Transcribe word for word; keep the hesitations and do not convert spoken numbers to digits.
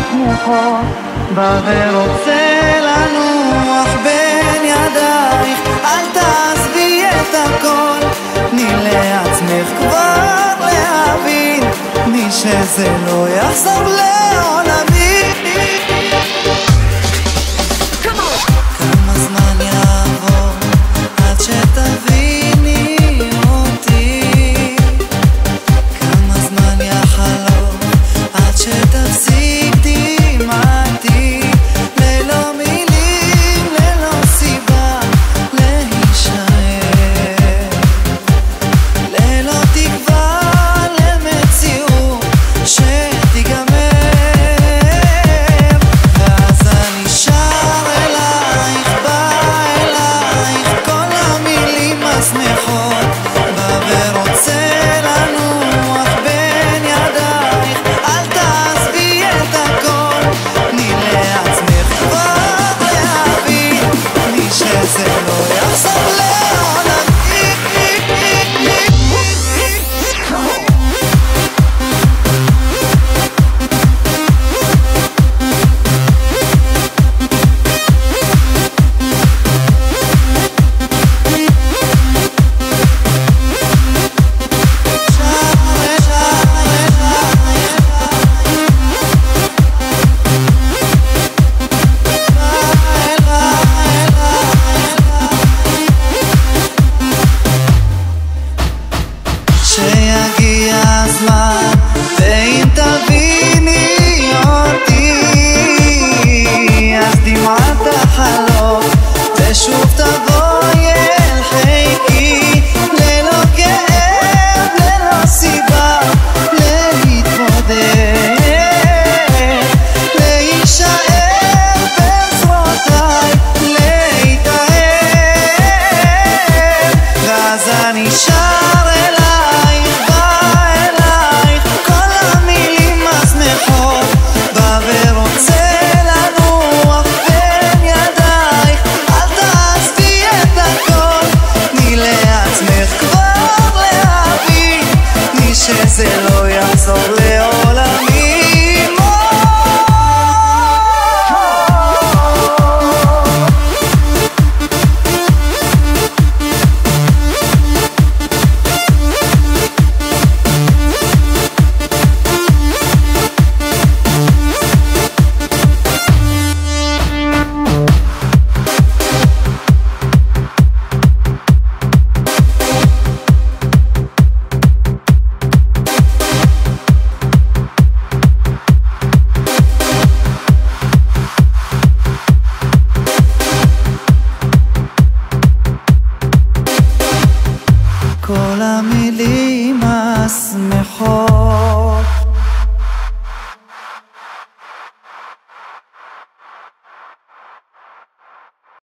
השמחות, בא ורוצה לנוח בין ידייך. אל תעזבי את הכל, תני לעצמך כבר להבין, תני שזה לא יחזור לעולמי. כמה זמן יעבור עד שתביני אותי, כמה זמן יחלוף עד שתפסיק דמעתי, ללא מילים, ללא סיבה להישאר, ללא תקווה למציאות שתיגמר. ואז אני שר אלייך, בא אלייך, כל המילים השמחות, בא ורוצה לנוח בין ידייך. אל תעזבי את הכל, תני לעצמך כבר להבין, תני שזה לא יחזור לעולמי. שיגיע הזמן, ואם תביני אותי, אז דמעת תחלוף ושוב תבואי אל חיקי, ללא כאב, ללא סיבה להתמודד, להישאר בעזרותיי, להתאהב. ואז אני שר אלייך, בא אלייך, כל המילים השמחות, בא ורוצה לנוח בין ידייך. אל תעזבי את הכל, תני לעצמך כבר להבין, תני שזה לא יחזור לעולמי. כל המילים השמחות